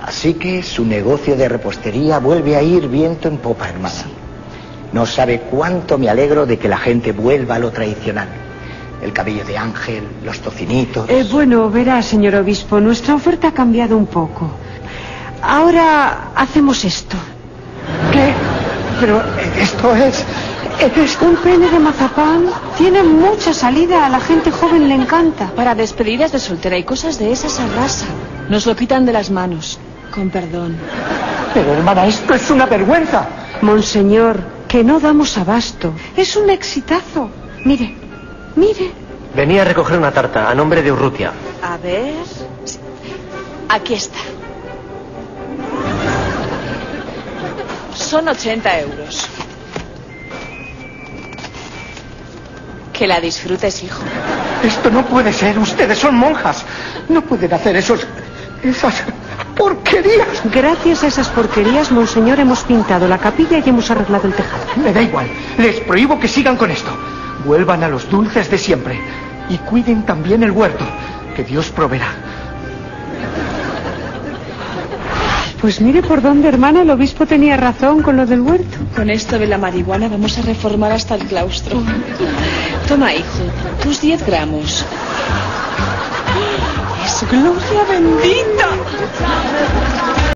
Así que su negocio de repostería vuelve a ir viento en popa, hermana. Sí. No sabe cuánto me alegro de que la gente vuelva a lo tradicional. El cabello de ángel, los tocinitos... Bueno, verá, señor obispo, nuestra oferta ha cambiado un poco. Ahora hacemos esto. ¿Qué? Pero esto es... Un pene de mazapán. Tiene mucha salida, a la gente joven le encanta. Para despedidas de soltera y cosas de esas arrasan. Nos lo quitan de las manos. Con perdón. Pero, hermana, esto es una vergüenza. Monseñor, que no damos abasto. Es un exitazo. Mire, mire. Venía a recoger una tarta a nombre de Urrutia. A ver... Aquí está. Son 80 euros. Que la disfrutes, hijo. Esto no puede ser. Ustedes son monjas. No pueden hacer esas porquerías. Gracias a esas porquerías, monseñor, hemos pintado la capilla y hemos arreglado el tejado. Me da igual. Les prohíbo que sigan con esto. Vuelvan a los dulces de siempre. Y cuiden también el huerto. Que Dios proveerá. Pues mire por dónde, hermana, el obispo tenía razón con lo del huerto. Con esto de la marihuana vamos a reformar hasta el claustro. Toma, hijo, tus 10 gramos. ¡Es gloria bendita!